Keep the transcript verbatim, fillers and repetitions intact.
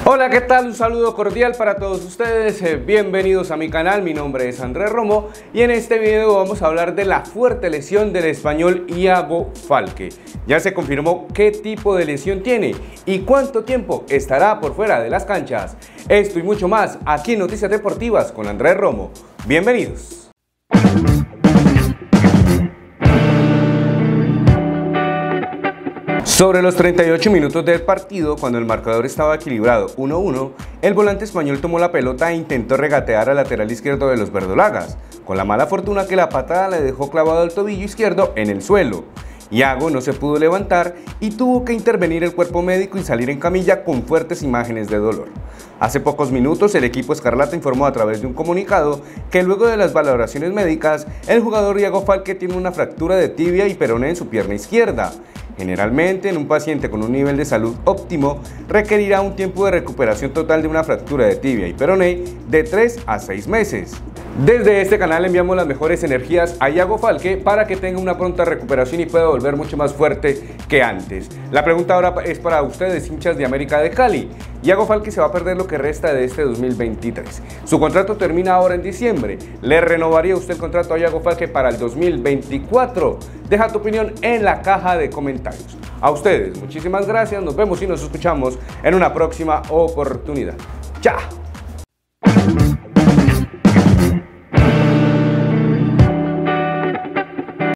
Hola, ¿qué tal? Un saludo cordial para todos ustedes, eh, bienvenidos a mi canal, mi nombre es Andrés Romo y en este video vamos a hablar de la fuerte lesión del español Iago Falque. Ya se confirmó qué tipo de lesión tiene y cuánto tiempo estará por fuera de las canchas. Esto y mucho más aquí en Noticias Deportivas con Andrés Romo. Bienvenidos. Sobre los treinta y ocho minutos del partido, cuando el marcador estaba equilibrado uno uno, el volante español tomó la pelota e intentó regatear al lateral izquierdo de los verdolagas, con la mala fortuna que la patada le dejó clavado el tobillo izquierdo en el suelo. Iago no se pudo levantar y tuvo que intervenir el cuerpo médico y salir en camilla con fuertes imágenes de dolor. Hace pocos minutos el equipo escarlata informó a través de un comunicado que luego de las valoraciones médicas, el jugador Iago Falque tiene una fractura de tibia y peroné en su pierna izquierda. Generalmente, en un paciente con un nivel de salud óptimo, requerirá un tiempo de recuperación total de una fractura de tibia y peroné de tres a seis meses. Desde este canal enviamos las mejores energías a Iago Falque para que tenga una pronta recuperación y pueda volver mucho más fuerte que antes. La pregunta ahora es para ustedes, hinchas de América de Cali. Iago Falque se va a perder lo que resta de este dos mil veintitrés. Su contrato termina ahora en diciembre. ¿Le renovaría usted el contrato a Iago Falque para el dos mil veinticuatro? Deja tu opinión en la caja de comentarios. A ustedes, muchísimas gracias. Nos vemos y nos escuchamos en una próxima oportunidad. ¡Chao!